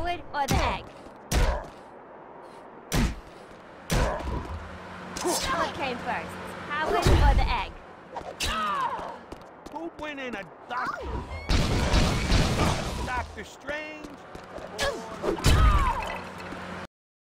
Howard or the egg? What came first, Howard or the egg? Who went in a doctor? Dr. Strange